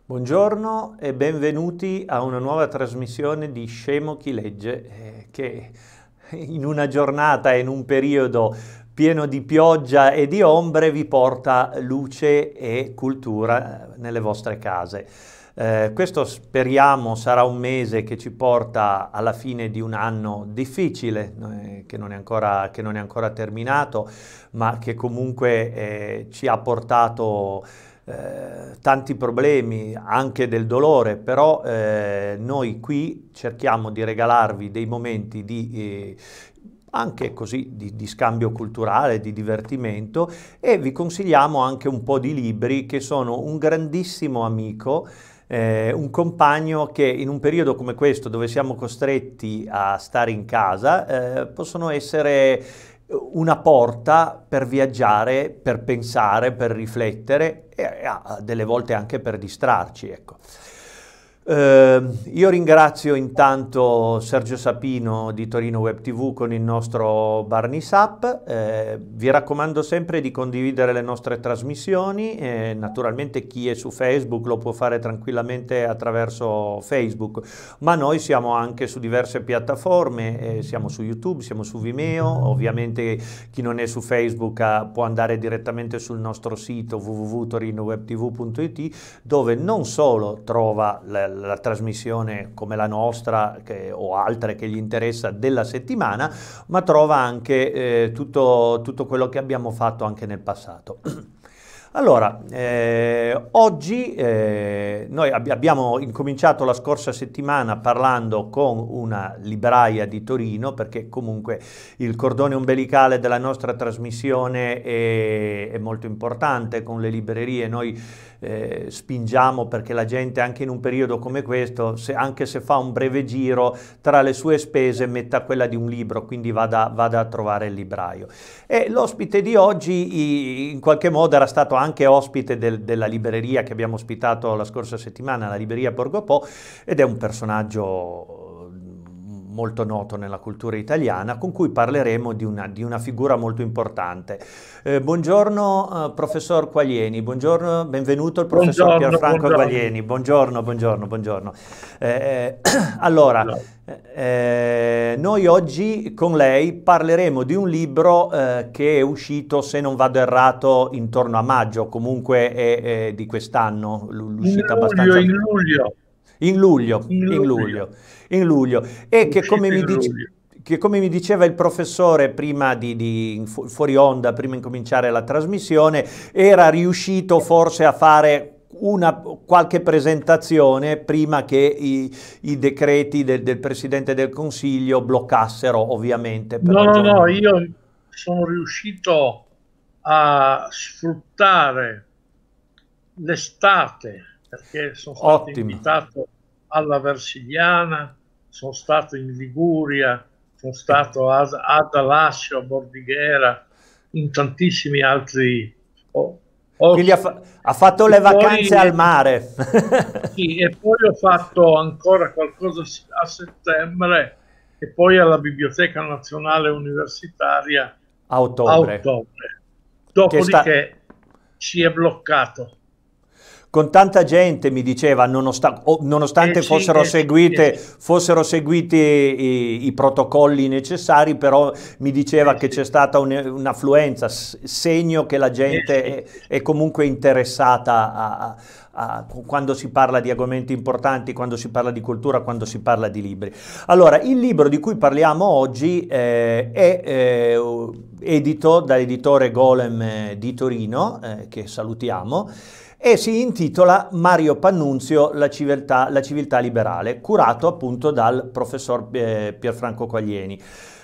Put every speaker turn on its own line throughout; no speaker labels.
Buongiorno e benvenuti a una nuova trasmissione di Scemo chi legge, che in una giornata e in un periodo pieno di pioggia e di ombre vi porta luce e cultura nelle vostre case. Questo speriamo sarà un mese che ci porta alla fine di un anno difficile, che non è ancora terminato, ma che comunque ci ha portato tanti problemi, anche del dolore, però noi qui cerchiamo di regalarvi dei momenti anche così di scambio culturale, di divertimento, e vi consigliamo anche un po' di libri che sono un grandissimo amico, un compagno che in un periodo come questo, dove siamo costretti a stare in casa, possono essere una porta per viaggiare, per pensare, per riflettere e delle volte anche per distrarci, ecco. Io ringrazio intanto Sergio Sapino di Torino Web TV con il nostro Barnies Up. Vi raccomando sempre di condividere le nostre trasmissioni. Naturalmente chi è su Facebook lo può fare tranquillamente attraverso Facebook, ma noi siamo anche su diverse piattaforme, siamo su YouTube, siamo su Vimeo. Ovviamente chi non è su Facebook può andare direttamente sul nostro sito www.torinowebtv.it, dove non solo trova la trasmissione come la nostra o altre che gli interessa della settimana, ma trova anche tutto quello che abbiamo fatto anche nel passato. Allora, oggi noi abbiamo incominciato la scorsa settimana parlando con una libraia di Torino, perché comunque il cordone ombelicale della nostra trasmissione è molto importante con le librerie. Noi spingiamo perché la gente anche in un periodo come questo, anche se fa un breve giro, tra le sue spese metta quella di un libro, quindi vada a trovare il libraio. E l'ospite di oggi in qualche modo era stato anche ospite della libreria che abbiamo ospitato la scorsa settimana, la libreria Borgo Po, ed è un personaggio molto noto nella cultura italiana, con cui parleremo di una figura molto importante. Buongiorno professor Quaglieni, buongiorno, benvenuto il professor
Buongiorno,
Pierfranco
buongiorno.
Quaglieni, buongiorno, buongiorno, buongiorno. Allora,
No.
noi oggi con lei parleremo di un libro che è uscito, se non vado errato, intorno a maggio, comunque è di quest'anno,
In
l'uscita
luglio,
abbastanza.
in luglio,
In luglio,
in
in
luglio,
luglio, in luglio. E
uscito in luglio.
che come mi diceva il professore prima fuori onda, prima di cominciare la trasmissione, era riuscito forse a fare qualche presentazione prima che i decreti del Presidente del Consiglio bloccassero, ovviamente, per
No, no, no,
ragioni.
io sono riuscito a sfruttare l'estate perché sono stato
Ottimo.
invitato alla Versigliana, sono stato in Liguria, sono
E
stato ad Alassio, a Bordighera, in tantissimi altri. Ho, ho-
quindi ha fatto
e
le vacanze
poi
al mare.
Sì, e poi ho fatto ancora qualcosa a settembre e poi alla Biblioteca Nazionale Universitaria
A
a
ottobre.
ottobre.
Che sta,
Dopodiché si è bloccato.
con tanta gente mi diceva, nonostante
Sì, sì, sì.
fossero seguiti i protocolli necessari, però mi diceva che
Sì,
c'è stata un'affluenza, segno che la gente
sì,
è comunque interessata quando si parla di argomenti importanti, quando si parla di cultura, quando si parla di libri. Allora, il libro di cui parliamo oggi è edito dall'editore Golem di Torino, che salutiamo, e si intitola Mario Pannunzio, la civiltà liberale, curato appunto dal professor Pierfranco Quaglieni.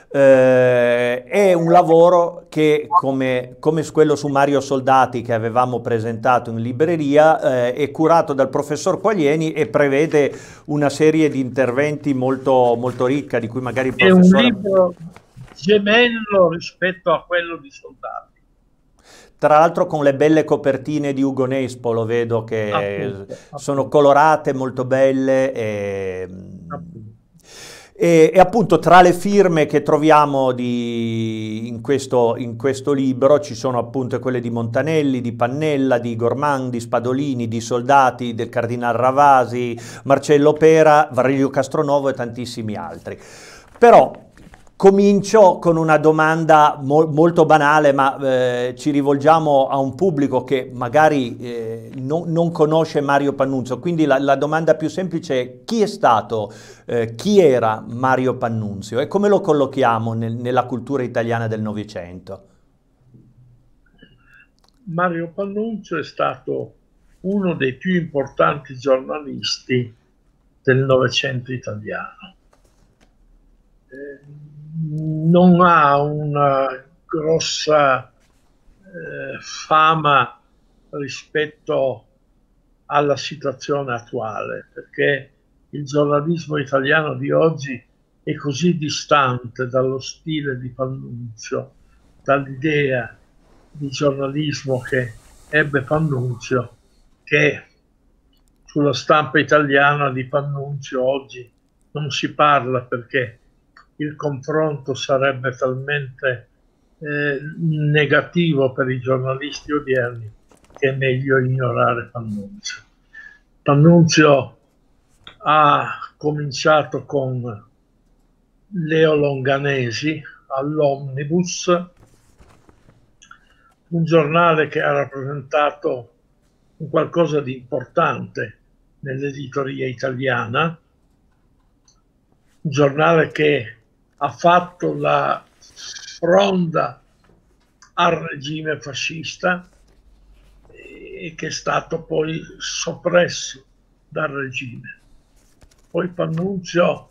È un lavoro che, come quello su Mario Soldati che avevamo presentato in libreria, è curato dal professor Quaglieni e prevede una serie di interventi molto, molto ricca, di cui magari il
è un
professore.
libro gemello rispetto a quello di Soldati,
Tra l'altro con le belle copertine di Ugo Nespolo, vedo che
appunto,
sono
appunto,
colorate, molto belle.
appunto.
E appunto tra le firme che troviamo in questo libro ci sono appunto quelle di Montanelli, di Pannella, di Gormand, di Spadolini, di Soldati, del Cardinal Ravasi, Marcello Pera, Varelio Castronovo e tantissimi altri. Però comincio con una domanda molto banale, ma ci rivolgiamo a un pubblico che magari non conosce Mario Pannunzio, quindi la domanda più semplice è: chi è stato, chi era Mario Pannunzio e come lo collochiamo nella cultura italiana del Novecento?
Mario Pannunzio è stato uno dei più importanti giornalisti del Novecento italiano. Non ha una grossa fama rispetto alla situazione attuale, perché il giornalismo italiano di oggi è così distante dallo stile di Pannunzio, dall'idea di giornalismo che ebbe Pannunzio, che sulla stampa italiana di Pannunzio oggi non si parla, perché il confronto sarebbe talmente negativo per i giornalisti odierni che è meglio ignorare Pannunzio. Pannunzio ha cominciato con Leo Longanesi all'Omnibus, un giornale che ha rappresentato un qualcosa di importante nell'editoria italiana, un giornale che ha fatto la fronda al regime fascista e che è stato poi soppresso dal regime. Poi Pannunzio,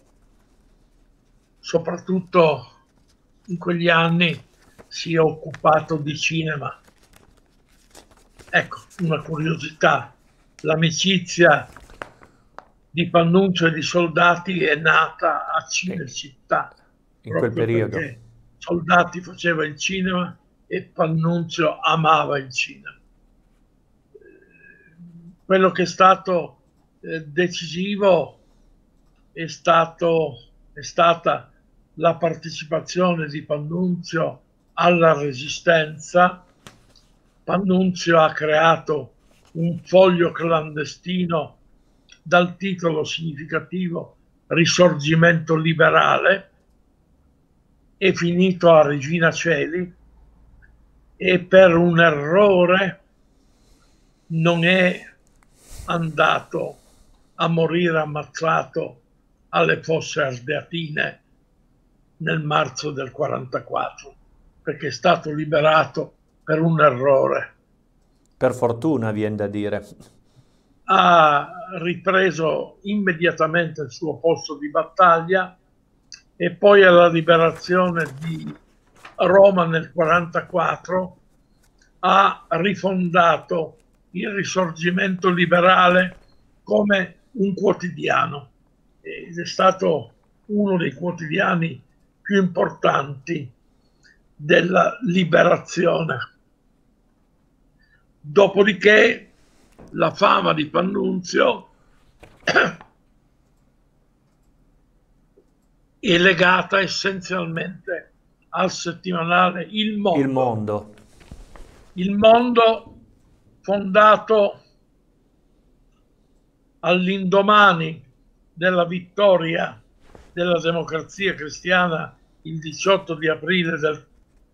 soprattutto in quegli anni, si è occupato di cinema. Ecco, una curiosità: l'amicizia di Pannunzio e di Soldati è nata a Cinecittà,
in quel periodo,
perché Soldati faceva il cinema e Pannunzio amava il cinema. Quello che è stato decisivo è stata la partecipazione di Pannunzio alla Resistenza. Pannunzio ha creato un foglio clandestino dal titolo significativo Risorgimento liberale, è finito a Regina Coeli e per un errore non è andato a morire ammazzato alle Fosse Ardeatine nel marzo del 44, perché è stato liberato per un errore.
per fortuna, viene da dire.
Ha ripreso immediatamente il suo posto di battaglia e poi alla liberazione di Roma nel 44 ha rifondato il Risorgimento liberale come un quotidiano ed è stato uno dei quotidiani più importanti della liberazione. Dopodiché la fama di Pannunzio è legata essenzialmente al settimanale Il Mondo.
Il Mondo.
Il Mondo, fondato all'indomani della vittoria della Democrazia Cristiana il 18 di aprile del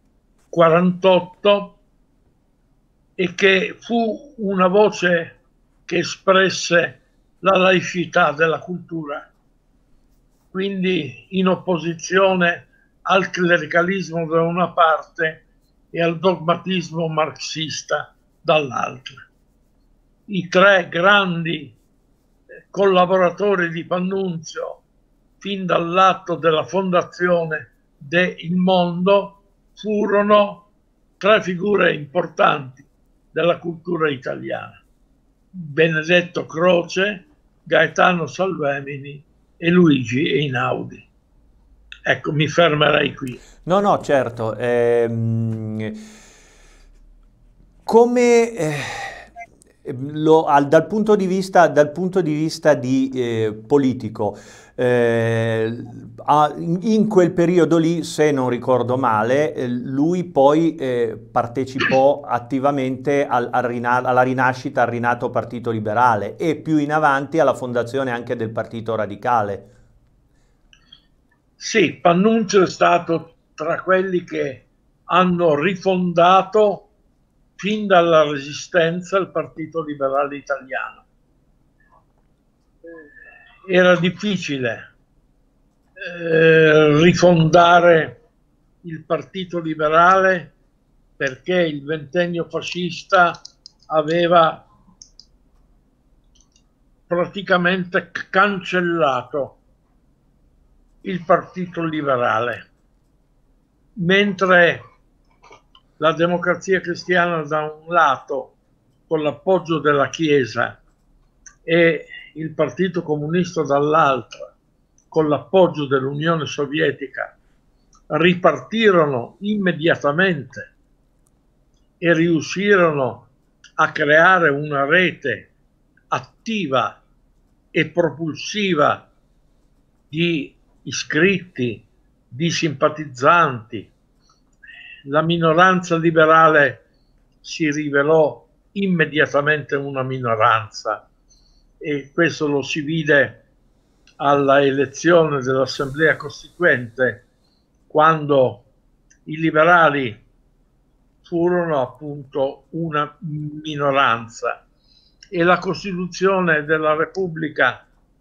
48, e che fu una voce che espresse la laicità della cultura, quindi in opposizione al clericalismo da una parte e al dogmatismo marxista dall'altra. I tre grandi collaboratori di Pannunzio fin dall'atto della fondazione de Il Mondo furono tre figure importanti della cultura italiana: Benedetto Croce, Gaetano Salvemini e Luigi Einaudi. Ecco, mi fermerei qui.
No, no, certo. Come Dal punto di vista, politico, in quel periodo lì, se non ricordo male, lui poi partecipò attivamente alla rinascita, al rinato Partito Liberale e più in avanti alla fondazione anche del Partito Radicale.
Sì, Pannunzio è stato tra quelli che hanno rifondato fin dalla Resistenza il Partito Liberale Italiano. Era difficile rifondare il Partito Liberale perché il ventennio fascista aveva praticamente cancellato il Partito Liberale, mentre la Democrazia Cristiana da un lato, con l'appoggio della Chiesa, e il Partito Comunista dall'altro, con l'appoggio dell'Unione Sovietica, ripartirono immediatamente e riuscirono a creare una rete attiva e propulsiva di iscritti, di simpatizzanti. La minoranza liberale si rivelò immediatamente una minoranza e questo lo si vide alla elezione dell'Assemblea Costituente, quando i liberali furono appunto una minoranza e la Costituzione della Repubblica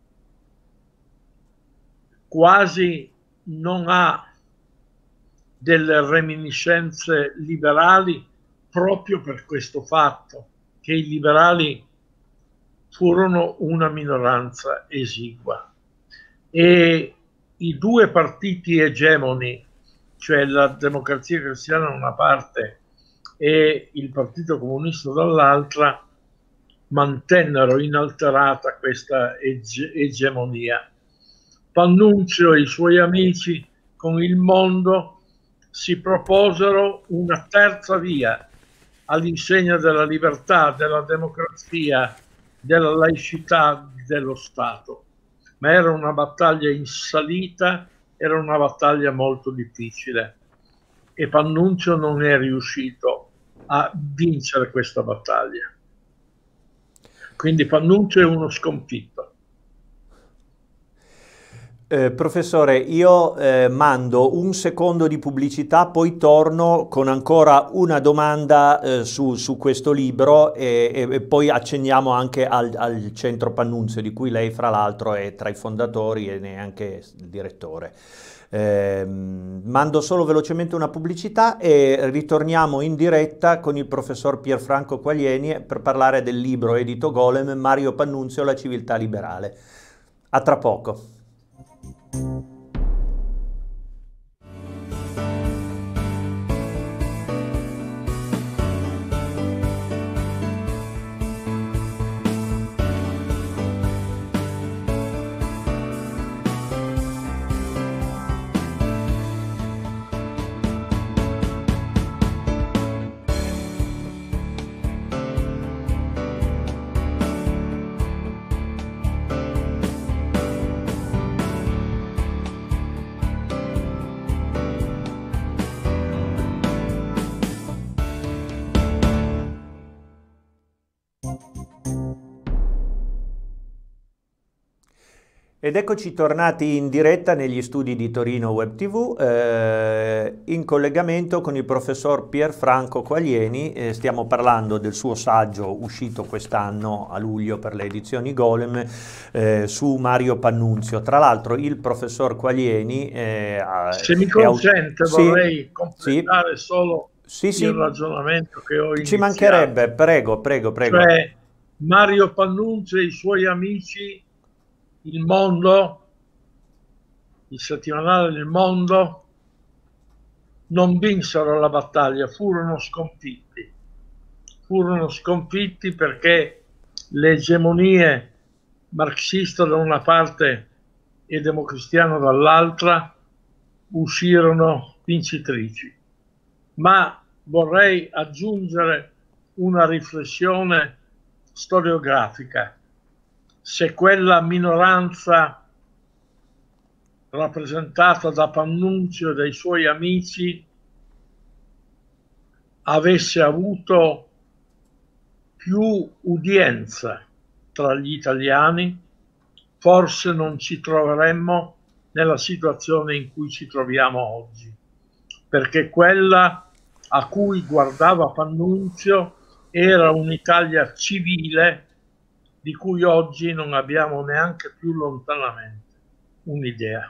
quasi non ha delle reminiscenze liberali proprio per questo fatto, che i liberali furono una minoranza esigua e i due partiti egemoni, cioè la Democrazia Cristiana da una parte e il Partito Comunista dall'altra, mantennero inalterata questa egemonia. Pannunzio e i suoi amici con il mondo si proposero una terza via all'insegna della libertà, della democrazia, della laicità dello Stato. Ma era una battaglia in salita, era una battaglia molto difficile e Pannunzio non è riuscito a vincere questa battaglia. Quindi Pannunzio è uno sconfitto.
Professore, io mando un secondo di pubblicità, poi torno con ancora una domanda su questo libro e poi accenniamo anche al Centro Pannunzio, di cui lei fra l'altro è tra i fondatori e neanche il direttore. Mando solo velocemente una pubblicità e ritorniamo in diretta con il professor Pierfranco Quaglieni per parlare del libro edito Golem, Mario Pannunzio, La civiltà liberale. A tra poco. Ed eccoci tornati in diretta negli studi di Torino Web TV, in collegamento con il professor Pierfranco Quaglieni. Stiamo parlando del suo saggio uscito quest'anno a luglio per le edizioni Golem su Mario Pannunzio. Tra l'altro il professor Quaglieni
se mi consente vorrei completare solo
sì,
il ragionamento che ho iniziato.
Ci mancherebbe, prego.
Cioè, Mario Pannunzio e i suoi amici, Il Mondo, il settimanale del Mondo, non vinsero la battaglia, furono sconfitti. Furono sconfitti perché le egemonie marxista da una parte e democristiano dall'altra uscirono vincitrici. Ma vorrei aggiungere una riflessione storiografica, se quella minoranza rappresentata da Pannunzio e dai suoi amici avesse avuto più udienza tra gli italiani, forse non ci troveremmo nella situazione in cui ci troviamo oggi, perché quella a cui guardava Pannunzio era un'Italia civile di cui oggi non abbiamo neanche più lontanamente un'idea.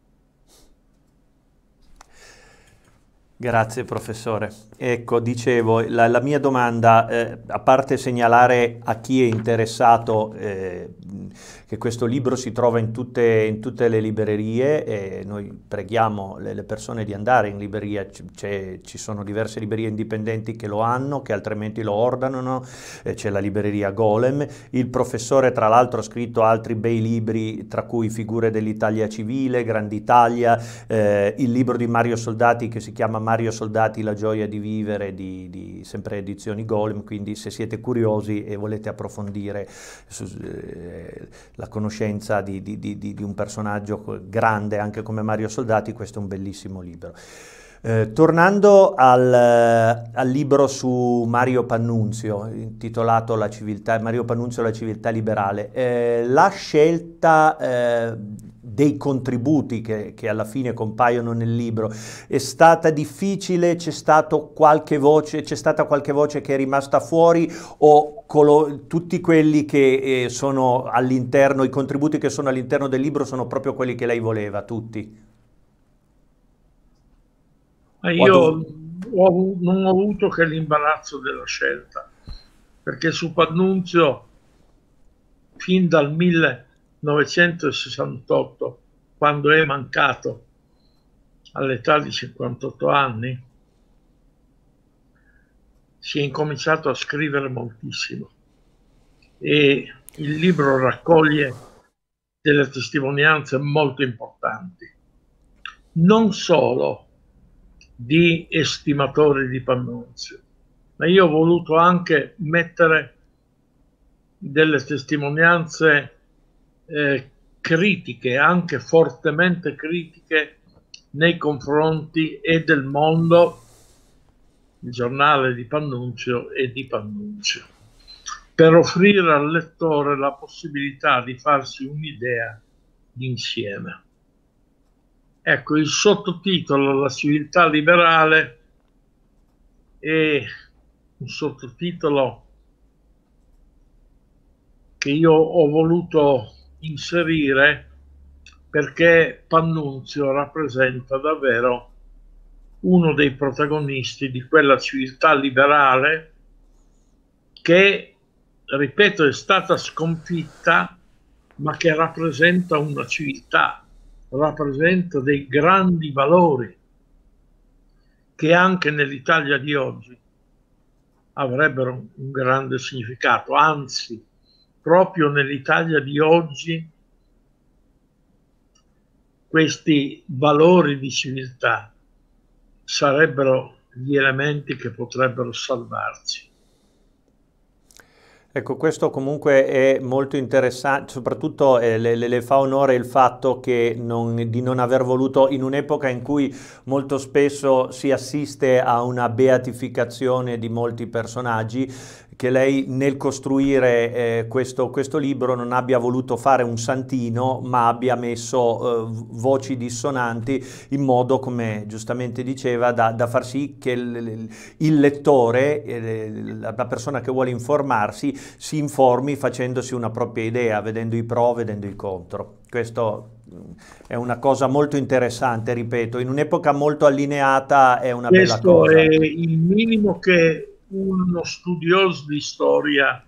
Grazie professore. Ecco, dicevo, la mia domanda, a parte segnalare a chi è interessato che questo libro si trova in tutte le librerie e noi preghiamo le persone di andare in libreria, ci sono diverse librerie indipendenti che lo hanno, che altrimenti lo ordinano, c'è la libreria Golem. Il professore tra l'altro ha scritto altri bei libri, tra cui Figure dell'Italia civile, Grand'Italia, il libro di Mario Soldati che si chiama Mario Soldati, la gioia di vivere, di sempre edizioni Golem, quindi se siete curiosi e volete approfondire la conoscenza di un personaggio grande anche come Mario Soldati, questo è un bellissimo libro. Tornando al libro su Mario Pannunzio, intitolato La civiltà, Mario Pannunzio, la civiltà liberale, la scelta dei contributi che alla fine compaiono nel libro è stata difficile? C'è stata qualche voce che è rimasta fuori, o tutti quelli che sono all'interno, i contributi che sono all'interno del libro sono proprio quelli che lei voleva, tutti?
Io non ho avuto che l'imbarazzo della scelta, perché su Pannunzio, fin dal 1968, quando è mancato all'età di 58 anni, si è incominciato a scrivere moltissimo e il libro raccoglie delle testimonianze molto importanti, non solo di estimatori di Pannunzio, ma io ho voluto anche mettere delle testimonianze critiche, anche fortemente critiche nei confronti e del Mondo, il giornale di Pannunzio, e di Pannunzio, per offrire al lettore la possibilità di farsi un'idea d'insieme. Ecco, il sottotitolo La civiltà liberale è un sottotitolo che io ho voluto inserire perché Pannunzio rappresenta davvero uno dei protagonisti di quella civiltà liberale che, ripeto, è stata sconfitta, ma che rappresenta una civiltà, rappresenta dei grandi valori che anche nell'Italia di oggi avrebbero un grande significato. Anzi, proprio nell'Italia di oggi questi valori di civiltà sarebbero gli elementi che potrebbero salvarci.
Ecco, questo comunque è molto interessante, soprattutto le fa onore il fatto che di non aver voluto, in un'epoca in cui molto spesso si assiste a una beatificazione di molti personaggi, che lei nel costruire questo libro non abbia voluto fare un santino, ma abbia messo voci dissonanti in modo, come giustamente diceva, da far sì che il lettore, la persona che vuole informarsi, si informi facendosi una propria idea, vedendo i pro, vedendo i contro. Questo è una cosa molto interessante, ripeto, in un'epoca molto allineata è una bella cosa.
Questo è il minimo che uno studioso di storia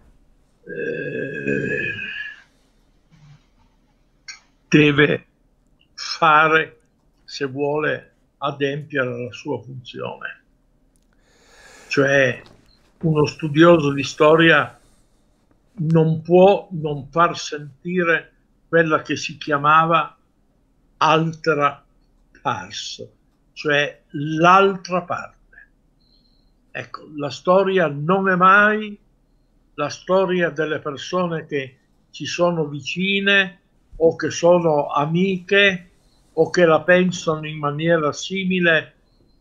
deve fare se vuole adempiere la sua funzione. Cioè, uno studioso di storia non può non far sentire quella che si chiamava altera pars, cioè l'altra parte. Ecco, la storia non è mai la storia delle persone che ci sono vicine o che sono amiche o che la pensano in maniera simile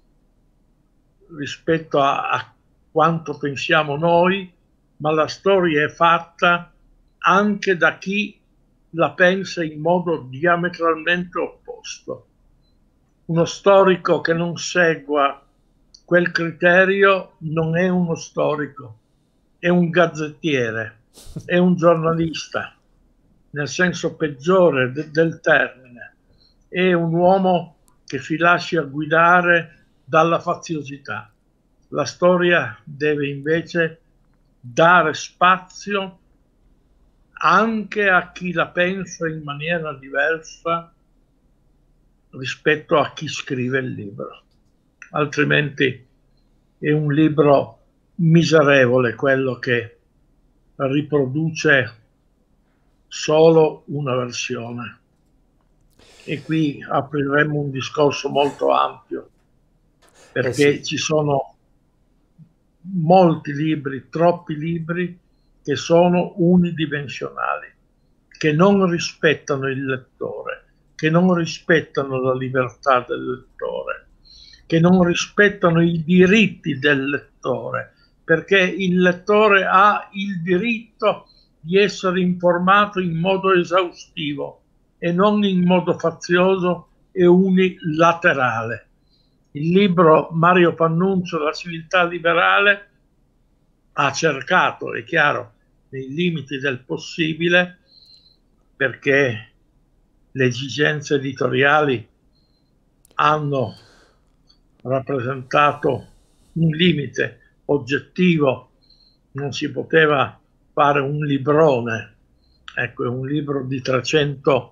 rispetto a quanto pensiamo noi, ma la storia è fatta anche da chi la pensa in modo diametralmente opposto. Uno storico che non segua quel criterio non è uno storico, è un gazzettiere, è un giornalista, nel senso peggiore del termine, è un uomo che si lascia guidare dalla faziosità. La storia deve invece dare spazio anche a chi la pensa in maniera diversa rispetto a chi scrive il libro. Altrimenti è un libro miserevole quello che riproduce solo una versione. E qui apriremo un discorso molto ampio, perché
sì.
ci sono molti libri, troppi libri, che sono unidimensionali, che non rispettano il lettore, che non rispettano la libertà del lettore, che non rispettano i diritti del lettore, perché il lettore ha il diritto di essere informato in modo esaustivo e non in modo fazioso e unilaterale. Il libro Mario Pannunzio, La civiltà liberale, ha cercato, è chiaro, nei limiti del possibile, perché le esigenze editoriali hanno rappresentato un limite oggettivo, non si poteva fare un librone, ecco, è un libro di 300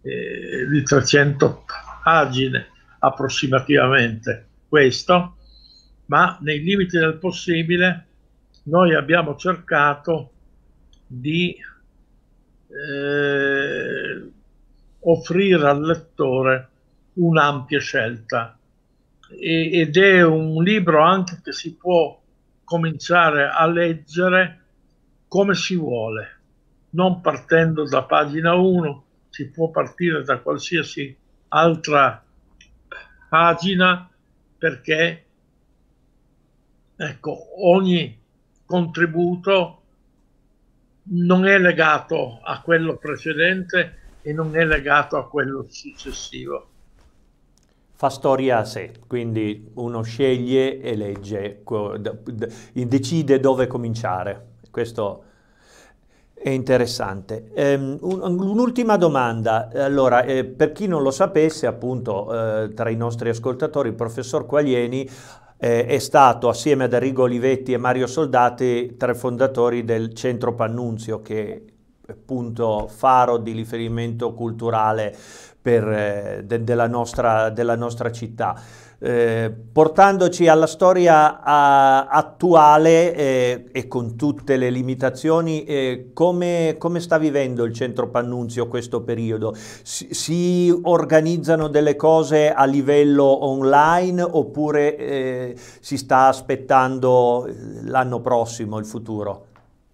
pagine approssimativamente questo, ma nei limiti del possibile noi abbiamo cercato di offrire al lettore un'ampia scelta ed è un libro anche che si può cominciare a leggere come si vuole, non partendo da pagina 1, si può partire da qualsiasi altra pagina, perché ecco, ogni contributo non è legato a quello precedente e non è legato a quello successivo.
Fa storia a sé, quindi uno sceglie e legge, decide dove cominciare. Questo è interessante. Un'ultima domanda. Allora, per chi non lo sapesse, appunto, tra i nostri ascoltatori, il professor Quaglieni è stato, assieme ad Arrigo Olivetti e Mario Soldati, tra i fondatori del Centro Pannunzio, che è appunto faro di riferimento culturale della nostra città. Portandoci alla storia attuale e con tutte le limitazioni, come sta vivendo il Centro Pannunzio questo periodo? Si organizzano delle cose a livello online oppure si sta aspettando l'anno prossimo, il futuro?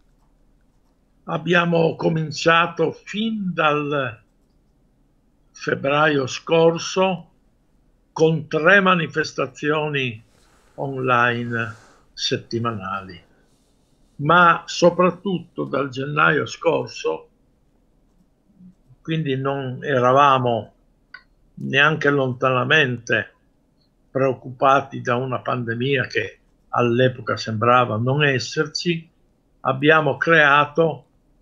Abbiamo cominciato fin dal febbraio scorso con 3 manifestazioni online settimanali, ma soprattutto dal gennaio scorso, quindi non eravamo neanche lontanamente preoccupati da una pandemia che all'epoca sembrava non esserci, abbiamo creato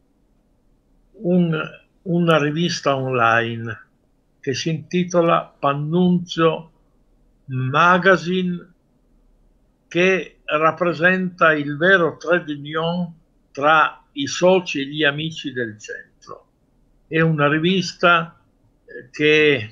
una rivista online che si intitola Pannunzio Magazine, che rappresenta il vero trade union tra i soci e gli amici del centro. È una rivista che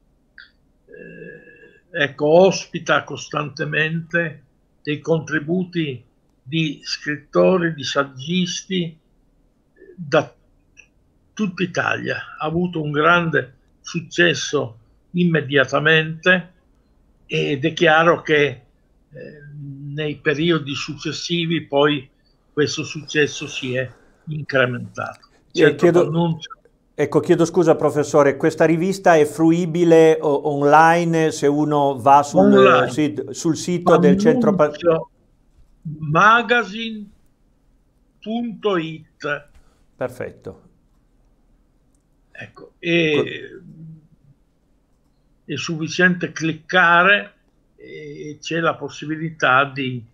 ecco, ospita costantemente dei contributi di scrittori, di saggisti da tutta Italia. Ha avuto un grande successo immediatamente ed è chiaro che nei periodi successivi poi questo successo si è incrementato.
Chiedo, ecco, chiedo scusa professore, questa rivista è fruibile online se uno va
Online,
sul sito del centro...
Pannunzio magazine.it.
Perfetto.
Ecco, è sufficiente cliccare e c'è la possibilità di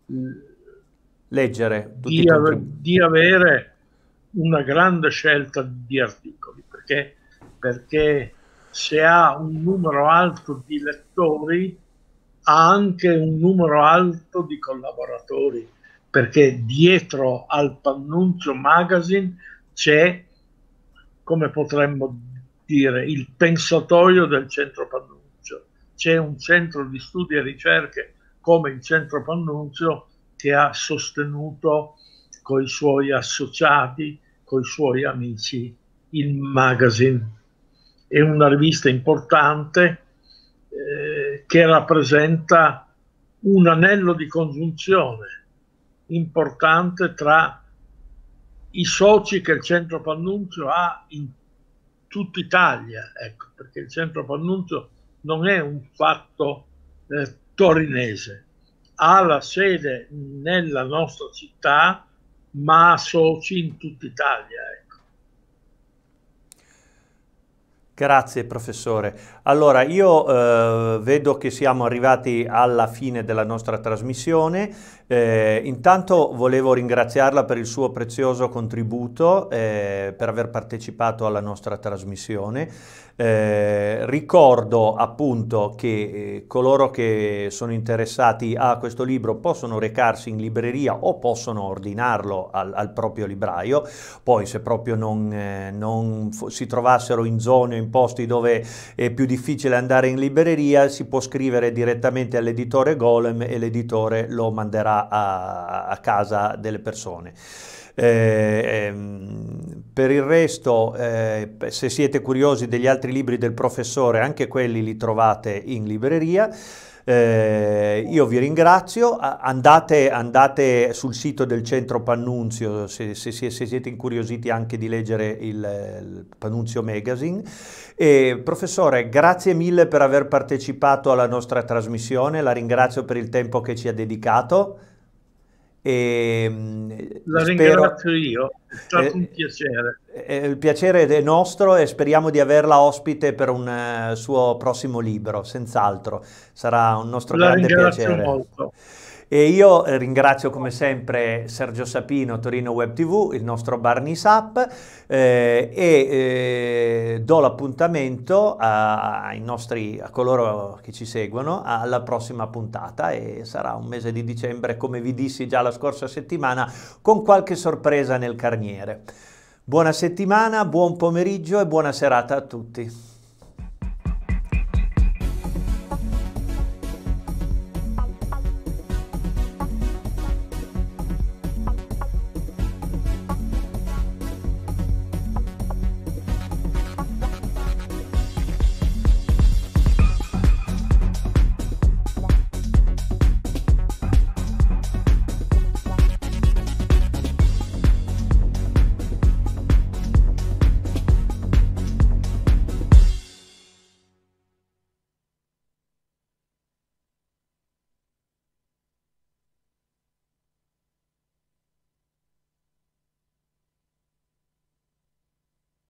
leggere tutti i contributi.
Di avere una grande scelta di articoli, perché se ha un numero alto di lettori ha anche un numero alto di collaboratori, perché dietro al Pannunzio Magazine c'è, come potremmo dire, il pensatoio del Centro Pannunzio. C'è un centro di studi e ricerche come il Centro Pannunzio che ha sostenuto coi suoi associati, coi suoi amici, il magazine. È una rivista importante che rappresenta un anello di congiunzione importante tra i soci che il Centro Pannunzio ha in tutta Italia, ecco, perché il Centro Pannunzio non è un fatto torinese, ha la sede nella nostra città, ma ha soci in tutta Italia. Ecco.
Grazie professore. Allora io vedo che siamo arrivati alla fine della nostra trasmissione. Intanto volevo ringraziarla per il suo prezioso contributo, per aver partecipato alla nostra trasmissione. Ricordo appunto che coloro che sono interessati a questo libro possono recarsi in libreria o possono ordinarlo al proprio libraio. Poi se proprio non si trovassero in zone o in posti dove è più difficile andare in libreria, si può scrivere direttamente all'editore Golem e l'editore lo manderà a casa delle persone. Per il resto, se siete curiosi degli altri libri del professore, anche quelli li trovate in libreria. Io vi ringrazio, andate sul sito del Centro Pannunzio se siete incuriositi anche di leggere il Pannunzio Magazine. E, professore, grazie mille per aver partecipato alla nostra trasmissione, la ringrazio per il tempo che ci ha dedicato.
La ringrazio io, è stato un piacere.
Il piacere è nostro e speriamo di averla ospite per un suo prossimo libro, senz'altro, sarà un nostro grande piacere.
Molto.
E io ringrazio come sempre Sergio Sapino, Torino Web TV, il nostro Barney Sap, do l'appuntamento a coloro che ci seguono alla prossima puntata, e sarà un mese di dicembre, come vi dissi già la scorsa settimana, con qualche sorpresa nel carniere. Buona settimana, buon pomeriggio e buona serata a tutti.